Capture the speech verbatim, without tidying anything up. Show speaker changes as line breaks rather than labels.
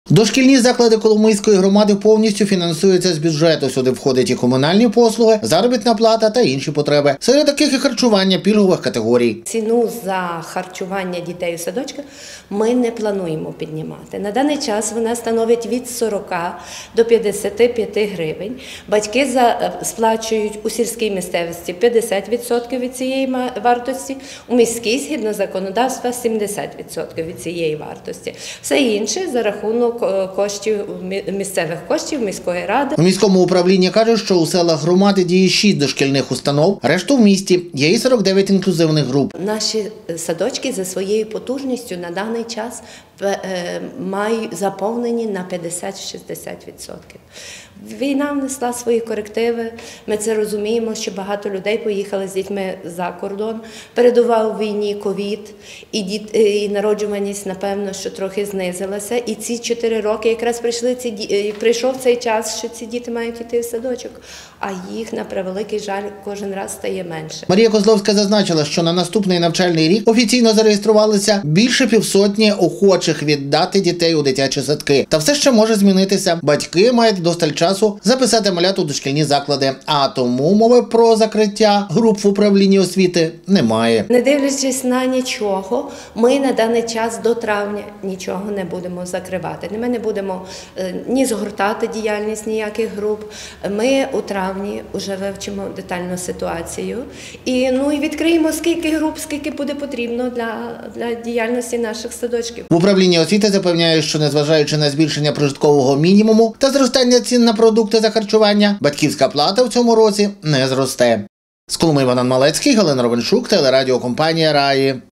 Дошкільні заклади Коломийської громади повністю фінансуються з бюджету. Сюди входять і комунальні послуги, заробітна плата та інші потреби. Серед таких і харчування пільгових категорій.
Ціну за харчування дітей у садочках ми не плануємо піднімати. На даний час вона становить від сорока до п'ятдесяти п'яти гривень. Батьки за, сплачують у сільській місцевості п'ятдесят відсотків від цієї вартості, у міській, згідно законодавства, сімдесят відсотків від цієї вартості. Все інше за рахунок коштів, місцевих коштів міської ради.
У міському управлінні кажуть, що у селах громади діє шість дошкільних установ, решту в місті. Є і сорок дев'ять інклюзивних груп.
Наші садочки за своєю потужністю на даний час мають заповнені на п'ятдесят - шістдесят відсотків. Війна внесла свої корективи, ми це розуміємо, що багато людей поїхали з дітьми за кордон. Передував війні ковід, і, діт... і народжуваність, напевно, що трохи знизилася. І ці чотири роки якраз прийшли ці... прийшов цей час, що ці діти мають йти в садочок, а їх, на превеликий жаль, кожен раз стає менше.
Марія Козловська зазначила, що на наступний навчальний рік офіційно зареєструвалися більше півсотні охочих віддати дітей у дитячі садки. Та все ще може змінитися. Батьки мають досталь часу записати малят у дошкільні заклади, а тому мови про закриття груп в управлінні освіти немає.
Не дивлячись на нічого, ми на даний час до травня нічого не будемо закривати. Ми не будемо ні згортати діяльність ніяких груп. Ми у травні вже вивчимо детальну ситуацію і, ну, і відкриємо скільки груп, скільки буде потрібно для, для діяльності наших садочків.
В управлінні освіти запевняє, що незважаючи на збільшення прожиткового мінімуму та зростання цін на продукти за харчування, батьківська плата в цьому році не зросте. З Коломиї Богдан Малецький, Галина Ровеншук, телерадіокомпанія «Раї».